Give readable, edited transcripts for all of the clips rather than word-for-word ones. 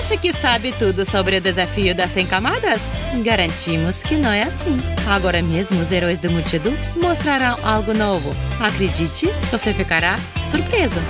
Acha que sabe tudo sobre o desafio das 100 camadas? Garantimos que não é assim. Agora mesmo os heróis do Multidão mostrarão algo novo. Acredite, você ficará surpreso.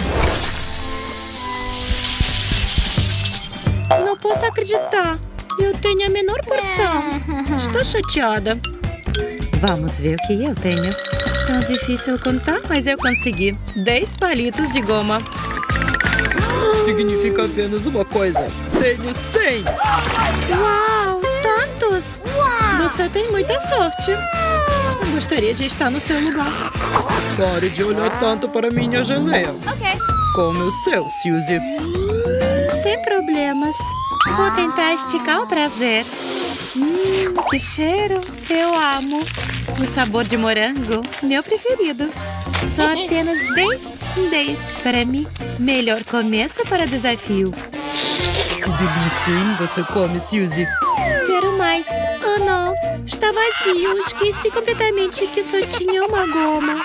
Não posso acreditar. Eu tenho a menor porção. Estou chateada. Vamos ver o que eu tenho. Tão difícil contar, mas eu consegui. 10 palitos de goma. Significa apenas uma coisa. Tenho 100! Uau, tantos! Você tem muita sorte. Eu gostaria de estar no seu lugar. Pare de olhar tanto para minha geleia. Como o seu, Suzy. Sem problemas. Vou tentar esticar o prazer. Que cheiro! Eu amo. O sabor de morango, meu preferido. São apenas 10 para mim. Melhor começo para o desafio. Que delícia, hein? Você come, Suzy? Quero mais. Oh, não. Está vazio. Esqueci completamente que só tinha uma goma.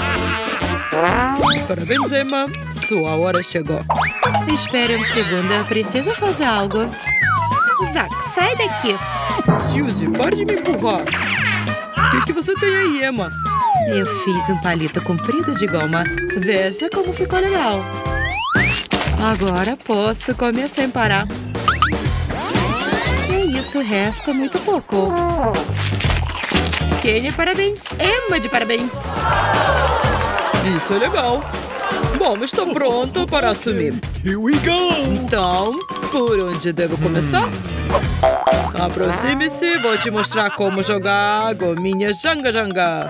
Parabéns, Emma. Sua hora chegou. Espere um segundo. Eu preciso fazer algo. Zack, sai daqui. Suzy, pare de me empurrar. O que você tem aí, Emma? Eu fiz um palito comprido de goma. Veja como ficou legal. Agora posso comer sem parar. E isso, resta muito pouco. Kenny, parabéns. Emma, de parabéns. Isso é legal. Bom, estou pronto para assumir. Here we go! Então, por onde devo começar? Aproxime-se, vou te mostrar como jogar gominha janga-janga.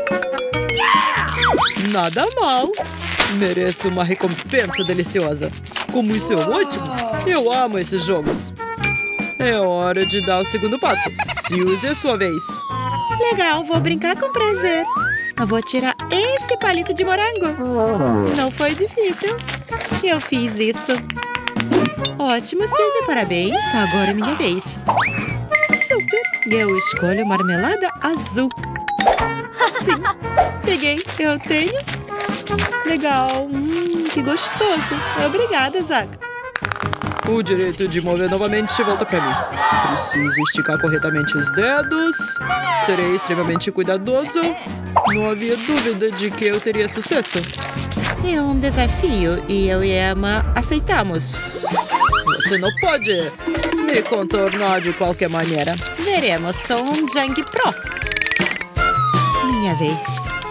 Nada mal. Mereço uma recompensa deliciosa. Como isso é ótimo. Eu amo esses jogos. É hora de dar o segundo passo. Suzy, é sua vez. Legal, vou brincar com prazer. Eu vou tirar esse palito de morango. Não foi difícil. Eu fiz isso. Ótimo, Suzy, parabéns. Agora é minha vez. Super. Eu escolho marmelada azul. Sim, peguei. Eu tenho. Legal. Que gostoso. Obrigada, Zack. O direito de mover novamente volta pra mim. Preciso esticar corretamente os dedos. Serei extremamente cuidadoso. Não havia dúvida de que eu teria sucesso. É um desafio e eu e Emma aceitamos. Você não pode me contornar de qualquer maneira. Veremos, sou um Jang Pro. Minha vez.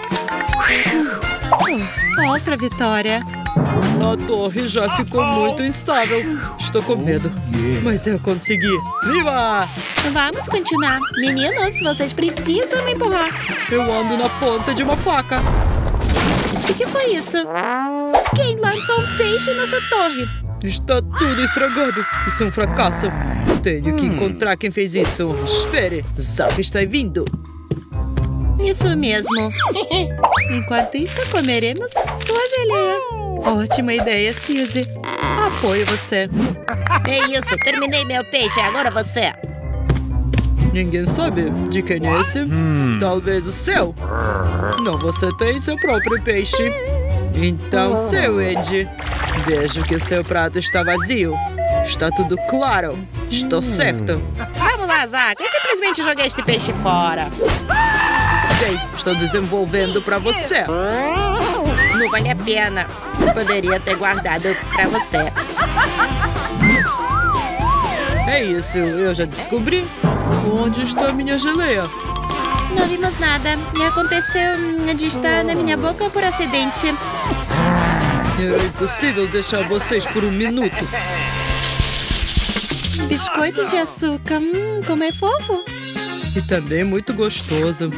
Outra vitória. A torre já ficou muito instável. Estou com medo, mas eu consegui. Viva! Vamos continuar. Meninos, vocês precisam me empurrar. Eu ando na ponta de uma faca. O que foi isso? Quem lançou um peixe nessa torre? Está tudo estragado. Isso é um fracasso. Tenho que encontrar quem fez isso. Espere, Zack está vindo. Isso mesmo. Enquanto isso, comeremos sua geleia. Ótima ideia, Suzy. Apoio você. É isso, terminei meu peixe, agora você. Ninguém sabe de quem é esse? Talvez o seu. Não, você tem seu próprio peixe. Então, seu, Andy. Vejo que seu prato está vazio. Está tudo claro. Estou certo. Vamos lá, Zack. Eu simplesmente joguei este peixe fora. Sei, estou desenvolvendo para você. Não vale a pena. Poderia ter guardado para você. É isso, eu já descobri. Onde está minha geleia? Não vimos nada. Aconteceu de estar na minha boca por acidente. Era impossível deixar vocês por um minuto. Biscoitos de açúcar. Como é fofo. E também muito gostoso.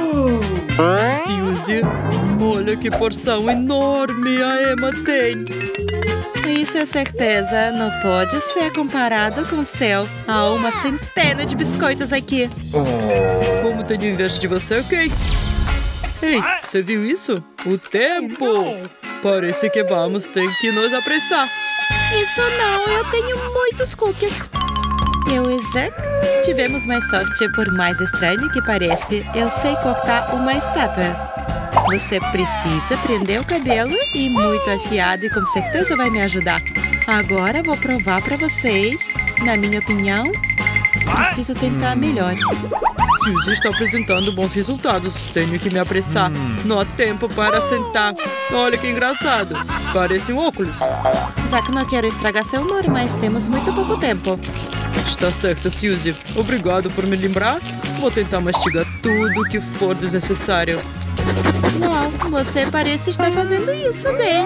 Suzy, olha que porção enorme a Emma tem. Isso é certeza. Não pode ser comparado com o céu. Há uma centena de biscoitos aqui. Como tenho inveja de você, ok? Ei, você viu isso? O tempo! Parece que vamos ter que nos apressar. Isso não, eu tenho muitos cookies. Eu e Zack tivemos mais sorte. Por mais estranho que pareça, eu sei cortar uma estátua. Você precisa prender o cabelo e muito afiado e com certeza vai me ajudar. Agora vou provar para vocês. Na minha opinião, preciso tentar melhor. Suzy está apresentando bons resultados. Tenho que me apressar. Não há tempo para sentar. Olha que engraçado. Parece um óculos. Zack, não quero estragar seu humor, mas temos muito pouco tempo. Está certo, Suzy. Obrigado por me lembrar. Vou tentar mastigar tudo que for desnecessário. Uau, você parece estar fazendo isso bem.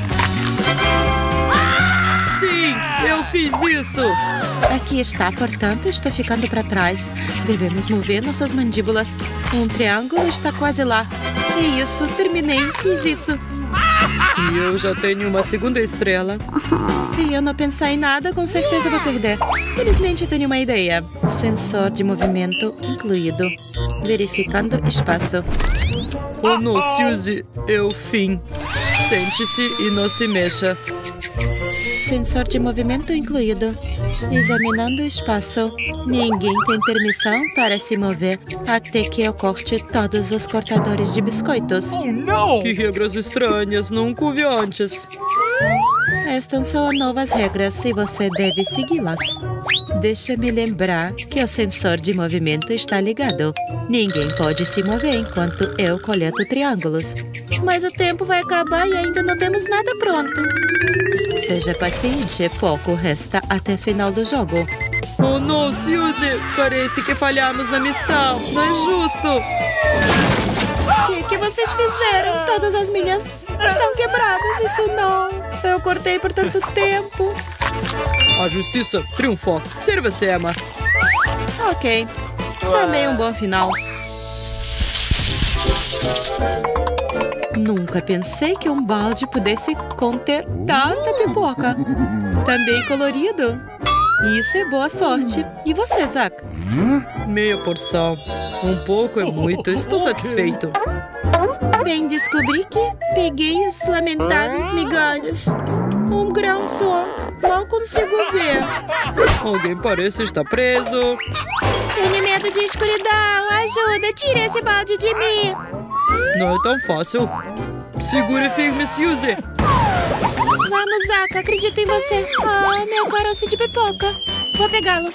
Sim, eu fiz isso. Aqui está, portanto, estou ficando para trás. Devemos mover nossas mandíbulas. Um triângulo está quase lá. É isso, terminei, fiz isso. E eu já tenho uma segunda estrela. Se eu não pensar em nada, com certeza vou perder. Felizmente tenho uma ideia. Sensor de movimento incluído. Verificando espaço. Oh não, Suzy, é o fim. Sente-se e não se mexa. Sensor de movimento incluído. Examinando o espaço. Ninguém tem permissão para se mover até que eu corte todos os cortadores de biscoitos. Oh, não! Que regras estranhas, nunca ouvi antes. Estas são as novas regras e você deve segui-las. Deixa-me lembrar que o sensor de movimento está ligado. Ninguém pode se mover enquanto eu coleto triângulos. Mas o tempo vai acabar e ainda não temos nada pronto. Seja paciente, pouco resta até final do jogo. Oh não, Suzy, parece que falhamos na missão. Não é justo. O que vocês fizeram? Todas as minhas estão quebradas, isso não. Eu cortei por tanto tempo. A justiça triunfou. Sirva-se, Emma. Ok, também um bom final. Nunca pensei que um balde pudesse conter tanta pipoca. Também colorido. Isso é boa sorte. E você, Zack? Meia porção. Um pouco é muito. Estou satisfeito. Bem, descobri que peguei os lamentáveis migalhas. Um grão só. Mal consigo ver. Alguém parece estar preso. Tenho medo de escuridão. Ajuda, tire esse balde de mim. Não é tão fácil. Segure firme, Suzy. Vamos, Zack, acredito em você. Oh, meu caroço de pipoca. Vou pegá-lo.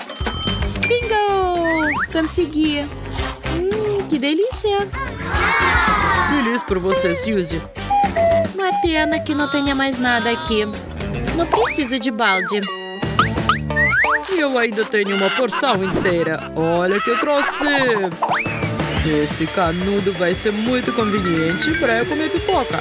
Bingo! Consegui. Que delícia. Feliz por você, Suzy. Uma pena que não tenha mais nada aqui. Não preciso de balde. E eu ainda tenho uma porção inteira. Olha que eu trouxe. Esse canudo vai ser muito conveniente para eu comer pipoca.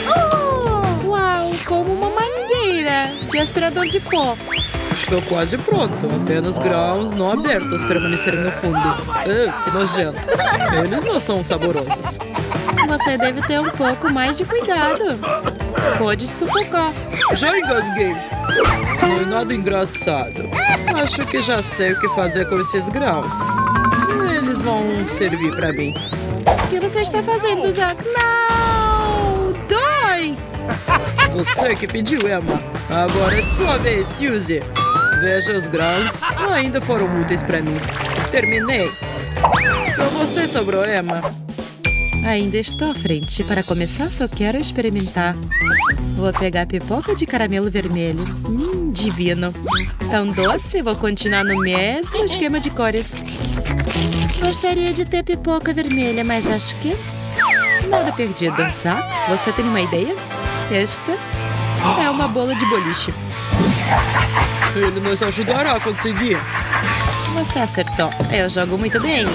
Uau, como uma mangueira de aspirador de pó. Estou quase pronto. Apenas grãos não abertos permanecerem no fundo. Que nojento. Eles não são saborosos. Você deve ter um pouco mais de cuidado. Pode sufocar. Já engasguei. Não é nada engraçado. Acho que já sei o que fazer com esses grãos. Eles vão servir para mim. O que você está fazendo, Zack? Não! Dói! Você que pediu, Emma. Agora é sua vez, Suzy. Veja, os grãos ainda foram úteis para mim. Terminei. Só você sobrou, Emma. Ainda estou à frente. Para começar, só quero experimentar. Vou pegar pipoca de caramelo vermelho. Divino. Tão doce, vou continuar no mesmo esquema de cores. Gostaria de ter pipoca vermelha, mas acho que nada perdido. Zack, você tem uma ideia? Esta é uma bola de boliche. Ele nos ajudará a conseguir. Você acertou. Eu jogo muito bem.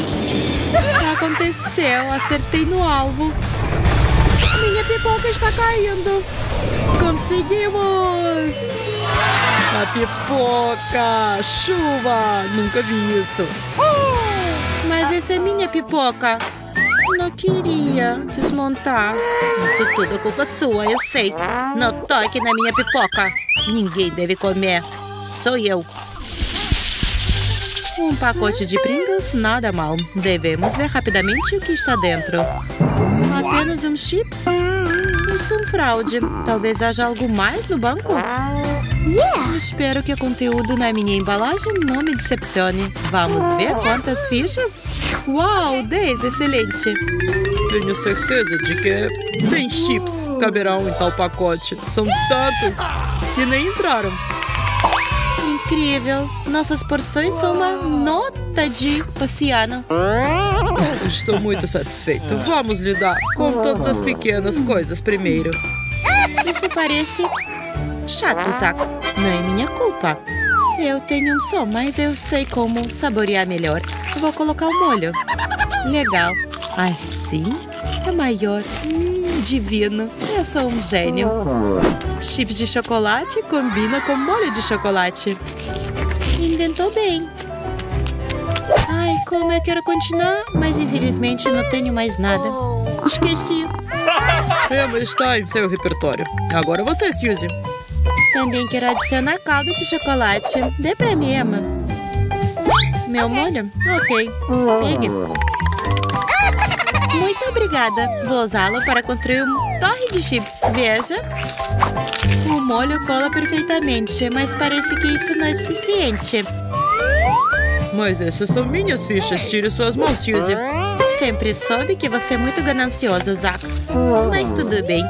Aconteceu, acertei no alvo. Minha pipoca está caindo. Conseguimos! A pipoca! Chuva! Nunca vi isso. Mas essa é minha pipoca. Não queria desmontar. Isso tudo é culpa sua, eu sei. Não toque na minha pipoca. Ninguém deve comer. Sou eu. Um pacote de Pringles, nada mal. Devemos ver rapidamente o que está dentro. Apenas uns chips? Isso é um fraude. Talvez haja algo mais no banco? Espero que o conteúdo na minha embalagem não me decepcione. Vamos ver quantas fichas? Uau, 10, excelente. Tenho certeza de que 100 chips caberão em tal pacote. São tantos que nem entraram. incrível! Nossas porções são uma nota de oceano. Estou muito satisfeito. Vamos lidar com todas as pequenas coisas primeiro. Isso parece chato, Zack. Não é minha culpa. Eu tenho um som, mas eu sei como saborear melhor. Vou colocar o molho. Legal. Assim é maior. Divino. Eu sou um gênio. Chips de chocolate combina com molho de chocolate. Inventou bem. Ai, como eu quero continuar, mas infelizmente não tenho mais nada. Esqueci. Emma está em seu repertório. Agora você, Suzy. Também quero adicionar calda de chocolate. Dê pra mim, Emma. Meu molho? Ok. Pegue. Muito obrigada. Vou usá-lo para construir um torre de chips. Veja. O molho cola perfeitamente, mas parece que isso não é suficiente. Mas essas são minhas fichas. Tire suas mãos, Suzy. Sempre soube que você é muito ganancioso, Zack. Mas tudo bem.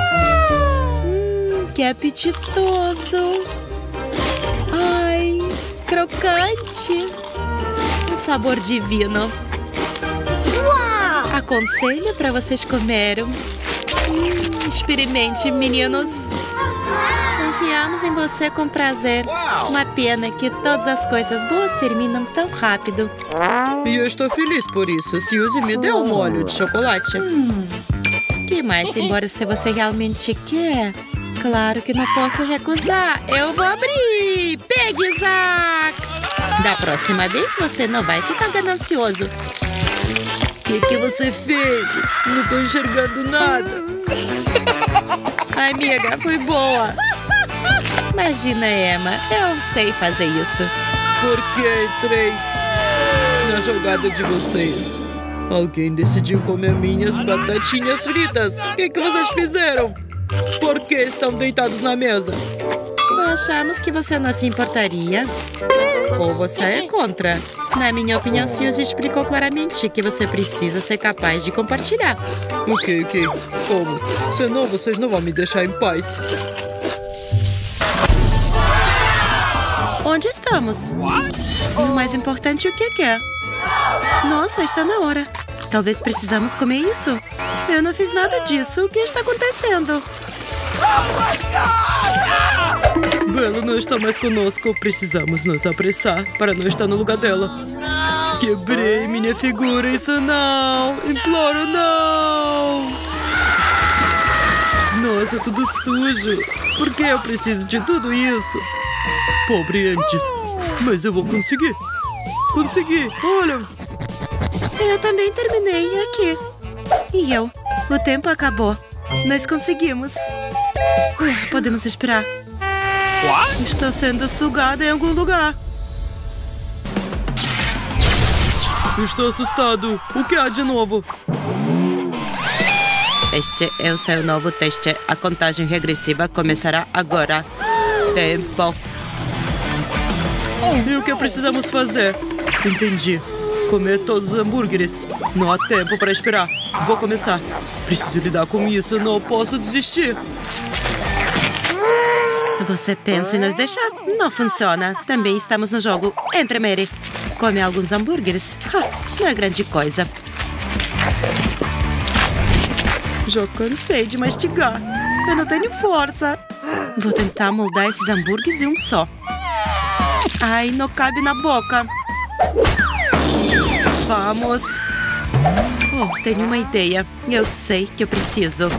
Que apetitoso. Ai, crocante. Um sabor divino. Aconselho para vocês comerem. Experimente, meninos. Confiamos em você com prazer. Uma pena que todas as coisas boas terminam tão rápido. E eu estou feliz por isso. Suzy me deu um molho de chocolate. Que mais, embora se você realmente quer? Claro que não posso recusar. Eu vou abrir. Pegue, Zack. Da próxima vez você não vai ficar ganancioso. O que você fez? Não estou enxergando nada. Ai, amiga, foi boa. Imagina, Emma, eu sei fazer isso. Por que entrei na jogada de vocês? Alguém decidiu comer minhas batatinhas fritas. O que vocês fizeram? Por que estão deitados na mesa? Achamos que você não se importaria. Ou você é contra. Na minha opinião, Suzy explicou claramente que você precisa ser capaz de compartilhar. Ok. Como? Senão vocês não vão me deixar em paz. Onde estamos? E o mais importante, o que é? Nossa, está na hora. Talvez precisamos comer isso. Eu não fiz nada disso. O que está acontecendo? Bella não está mais conosco. Precisamos nos apressar para não estar no lugar dela. Quebrei minha figura. Isso não. Imploro, não. Nossa, tudo sujo. Por que eu preciso de tudo isso? Pobre Andy. Mas eu vou conseguir. Consegui. Olha. Eu também terminei aqui. E eu? O tempo acabou. Nós conseguimos. Podemos esperar. Estou sendo sugada em algum lugar. Estou assustado. O que há de novo? Este é o seu novo teste. A contagem regressiva começará agora. Tempo. E o que precisamos fazer? Entendi. Comer todos os hambúrgueres. Não há tempo para esperar. Vou começar. Preciso lidar com isso. Não posso desistir. Você pensa em nos deixar? Não funciona. Também estamos no jogo. Entra, Mary. Come alguns hambúrgueres. Não é grande coisa. Já cansei de mastigar. Eu não tenho força. Vou tentar moldar esses hambúrgueres em um só. Ai, não cabe na boca. Vamos. Tenho uma ideia. Eu sei que eu preciso.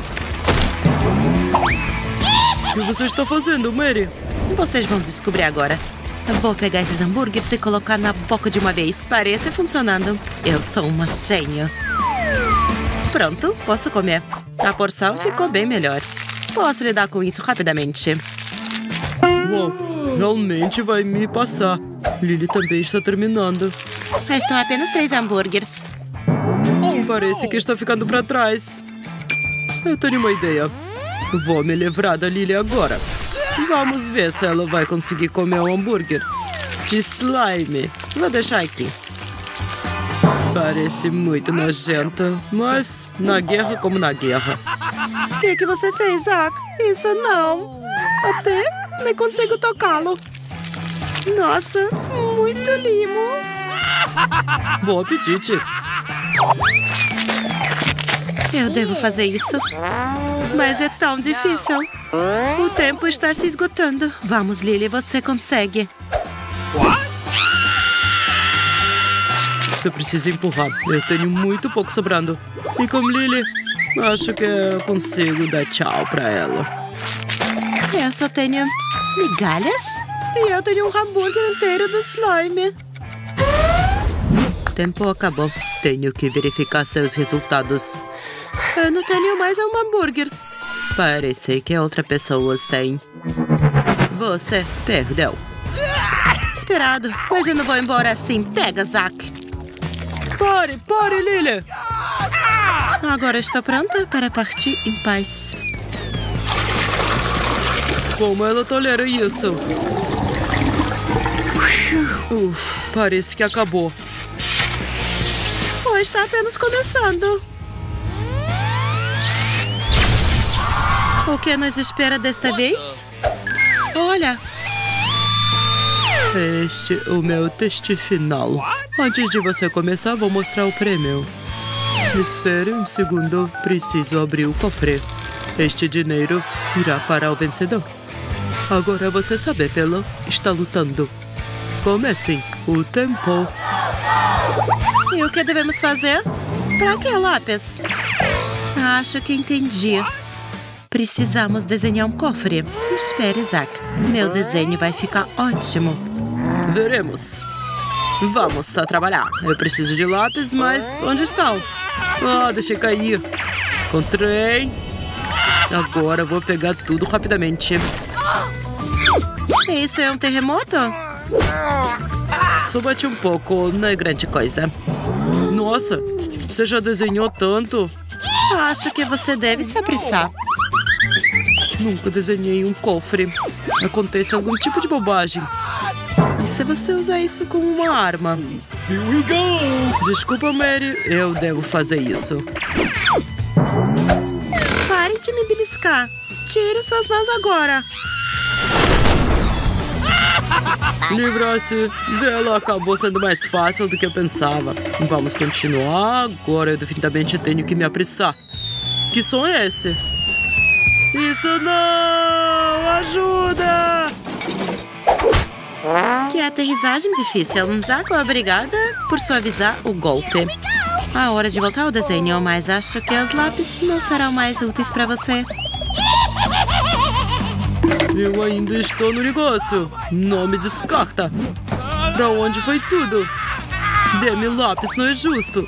O que você está fazendo, Mary? Vocês vão descobrir agora. Eu vou pegar esses hambúrgueres e colocar na boca de uma vez. Parece funcionando. Eu sou uma gênia. Pronto, posso comer. A porção ficou bem melhor. Posso lidar com isso rapidamente. Uau, realmente vai me passar. Lily também está terminando. Restam apenas 3 hambúrgueres. Parece que está ficando para trás. Eu tenho uma ideia. Vou me livrar da Lily agora. Vamos ver se ela vai conseguir comer um hambúrguer de slime. Vou deixar aqui. Parece muito nojento, mas na guerra como na guerra. O que você fez, Zack? Isso não. Até nem consigo tocá-lo. Nossa, muito limo. Bom apetite. Eu devo fazer isso. Mas é tão difícil. O tempo está se esgotando. Vamos, Lily, você consegue. Você precisa empurrar. Eu tenho muito pouco sobrando. E como Lily, acho que eu consigo dar tchau pra ela. Eu só tenho migalhas. E eu tenho um hambúrguer inteiro do slime. O tempo acabou. Tenho que verificar seus resultados. Eu não tenho mais um hambúrguer. Parece que outra pessoa tem. Você perdeu. Esperado, mas eu não vou embora assim. Pega, Zack. Pare, Lily. Agora estou pronta para partir em paz. Como ela tolera isso? Parece que acabou. Ou está apenas começando. O que nos espera desta vez? Olha! Este é o meu teste final. Antes de você começar, vou mostrar o prêmio. Espere um segundo, preciso abrir o cofre. Este dinheiro irá para o vencedor. Agora você sabe, Pelo, está lutando. Comecem o tempo. E o que devemos fazer? Para que lápis? Acho que entendi. Precisamos desenhar um cofre. Espere, Zack. Meu desenho vai ficar ótimo. Veremos. Vamos a trabalhar. Eu preciso de lápis, mas onde estão? Deixei cair. Encontrei. Agora vou pegar tudo rapidamente. Isso é um terremoto? Só bati um pouco, não é grande coisa. Nossa, você já desenhou tanto? Acho que você deve se apressar. Nunca desenhei um cofre. Acontece algum tipo de bobagem. E se você usar isso como uma arma? Here we go! Desculpa, Mary, eu devo fazer isso. Pare de me beliscar. Tire suas mãos agora. Livrar-se dela acabou sendo mais fácil do que eu pensava. Vamos continuar. Agora eu definitivamente tenho que me apressar. Que som é esse? Isso não! Ajuda! Que aterrissagem difícil. Zack, obrigada por suavizar o golpe. A hora de voltar ao desenho, mas acho que os lápis não serão mais úteis para você. Eu ainda estou no negócio. Não me descarta. Pra onde foi tudo? Dê-me lápis, não é justo.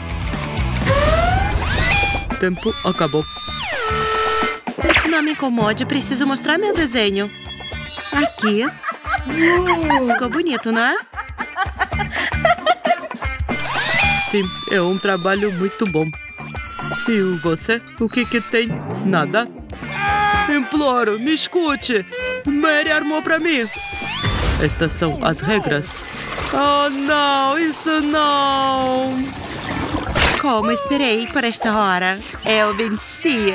Tempo acabou. Não me incomode, preciso mostrar meu desenho. Aqui. Ficou bonito, não é? Sim, é um trabalho muito bom. E você? O que tem? Nada? Imploro, me escute. Mary armou pra mim. Estas são as regras. Oh, não, isso não. Como esperei por esta hora. Eu venci.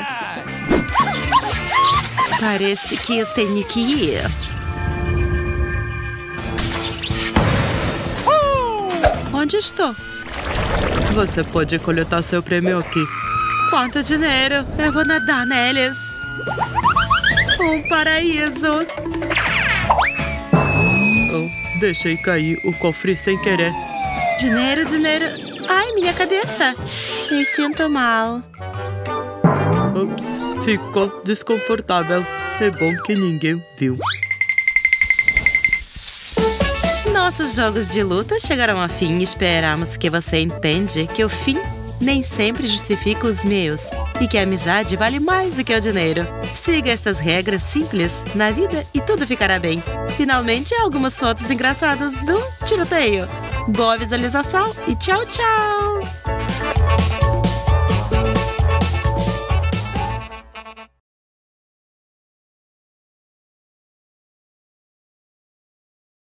Parece que eu tenho que ir. Onde estou? Você pode coletar seu prêmio aqui. Quanto dinheiro? Eu vou nadar neles. Um paraíso. Oh, deixei cair o cofre sem querer. Dinheiro, dinheiro. Ai, minha cabeça. Me sinto mal. Ups, ficou desconfortável. É bom que ninguém viu. Nossos jogos de luta chegaram ao fim e esperamos que você entenda que o fim nem sempre justifica os meios e que a amizade vale mais do que o dinheiro. Siga estas regras simples na vida e tudo ficará bem. Finalmente, algumas fotos engraçadas do tiroteio. Boa visualização e tchau, tchau!